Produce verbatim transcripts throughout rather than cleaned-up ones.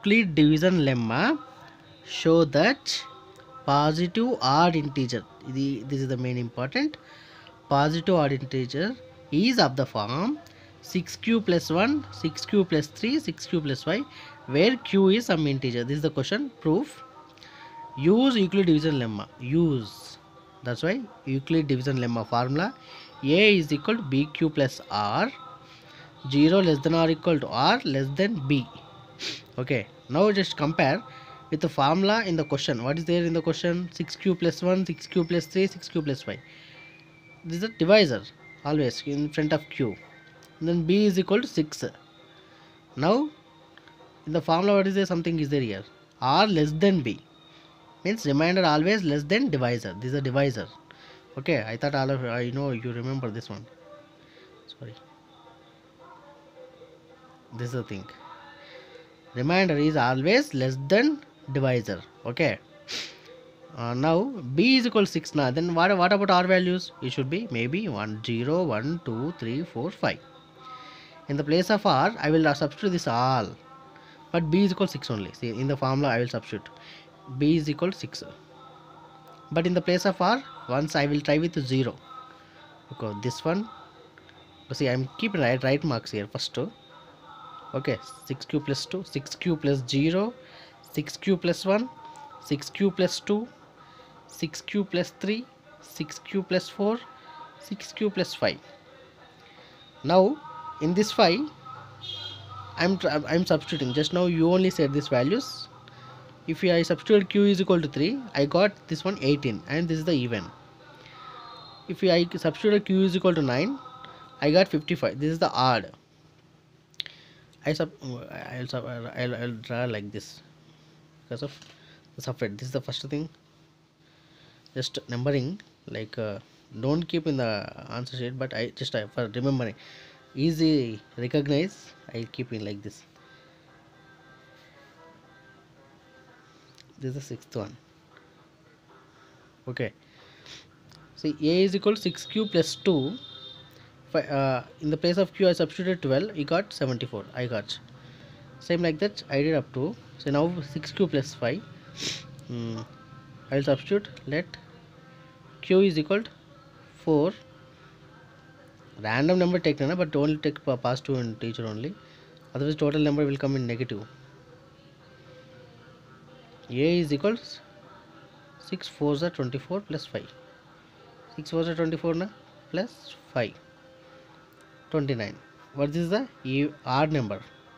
Euclid division lemma show that positive odd integer, the, this is the main important, positive odd integer is of the form six q plus one, six q plus three, six q plus five, where q is some integer. This is the question. Proof. Use Euclid division lemma. Use. That's why Euclid division lemma formula: A is equal to bq plus r, zero less than or equal to r less than b. Okay, now just compare with the formula in the question. What is there in the question? six q plus one, six q plus three, six q plus five. This is a divisor always in front of q. And then b is equal to six. Now in the formula, what is there? Something is there here. R less than b means remainder always less than divisor. This is a divisor. Okay, I thought all of I know you remember this one. Sorry, this is the thing. Remainder is always less than divisor. Okay. Uh, now b is equal to six. Now then what, what about r values? It should be maybe one, zero, one, two, three, four, five. In the place of r, I will substitute this all. But b is equal to six only. See, in the formula I will substitute b is equal to six. But in the place of r, once I will try with zero. Okay, this one. See, I am keeping right, right marks here first. Okay, six q plus two, six q plus zero, six q plus one, six q plus two, six q plus three, six q plus four, six q plus five. Now in this five, I'm I'm substituting. Just now you only said these values. If I substitute q is equal to three, I got this one eighteen, and this is the even. If I substitute q is equal to nine, I got fifty-five. This is the odd. I sub I'll, sub, I'll, I'll draw like this because of the subset. This is the first thing. Just numbering, like uh, don't keep in the answer sheet, but I just uh, for remembering, easy recognize. I keep in like this. This is the sixth one. Okay. See, a is equal to six q plus two. If I, uh, in the place of q I substituted twelve, I got seventy-four. I got same like that. I did up to. So now six q plus five. Hmm. I will substitute. Let q is equal to four. Random number take na, but only take positive integer only. Otherwise, total number will come in negative. A is equal to six fours are twenty-four plus five. six fours are twenty-four na plus five. twenty-nine. What is the odd number?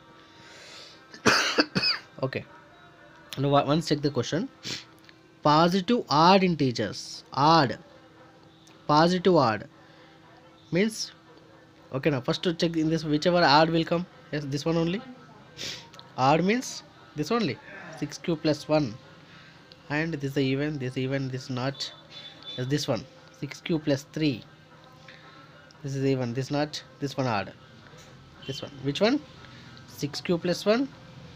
Okay. Now once check the question. Positive odd integers. Odd. Positive odd means, okay, now first to check in this whichever odd will come. Yes, this one only. Odd means this only. six q plus one, and this is the even, this even, this not. Yes, this one. six q plus three. This is even, this not, this one odd. This one. Which one? six q plus one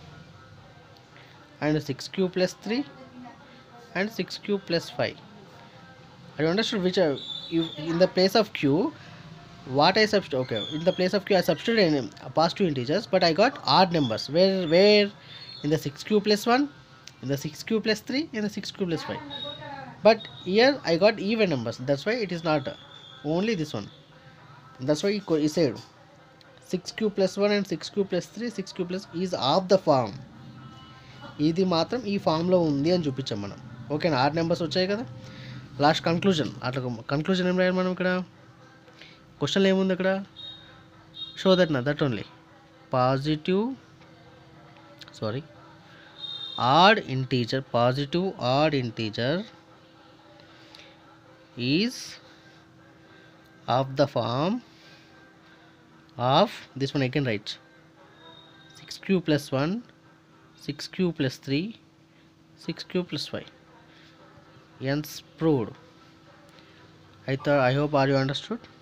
and six q plus three and six q plus five. I understood which are, in the place of q, what I substitute. Okay, in the place of q I substituted in positive integers, but I got odd numbers. Where where in the six q plus one, in the six q plus three, in the six q plus five. But here I got even numbers. That's why it is not only this one. That's why he said six q plus one and six q plus three, six q plus is of the form. ఇది మాత్రం ఈ ఫామ్లో ఉంది అని చూపించాం మనం. ఓకేనా, ఆరు నెంబర్స్ వచ్చాయి కదా. Last conclusion. అట్లా కన్క్లూజన్ ఏం రాయాలి మనం ఇక్కడ? క్వశ్చన్లో ఏముంది అక్కడ? షో దట్ నా that only positive sorry odd integer, positive odd integer is of the form of this one. I can write six q plus one, six q plus three, six q plus five. Hence proved. I thought, I hope are you understood.